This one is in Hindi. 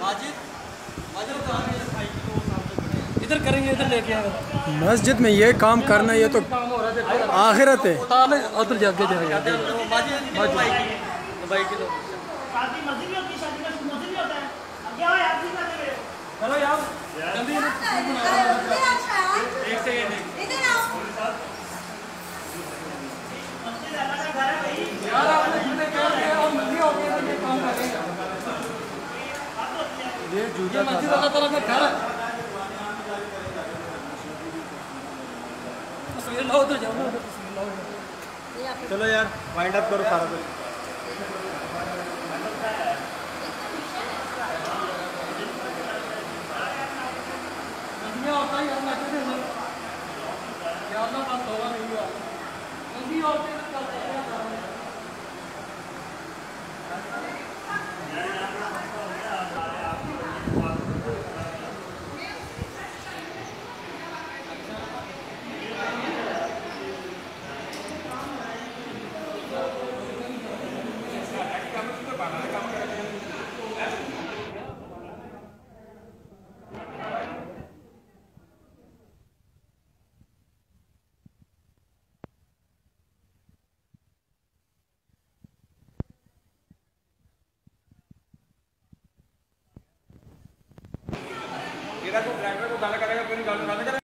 इधर करेंगे, इधर लेके आए। मस्जिद में ये काम करना, ये तो आखिरत है। उधर जाके जाएगा। चलो यार जल्दी एक सेकंड यार, आपने झूठे कह रहे और मंदी हो गई तो ये काम करेंगे। ये झूठा मस्जिद अल्लाह ताला का घर है। तस्वीर लाओ, उधर जाओ, उधर तस्वीर लाओ। चलो यार वाइंड अप करो सारा कुछ। होता ही हम ऐसे नहीं यार ना बात होगा नहीं हुआ मंदी औरतें ड्राइवर को गाना करेगा, पूरी गाना करेगा।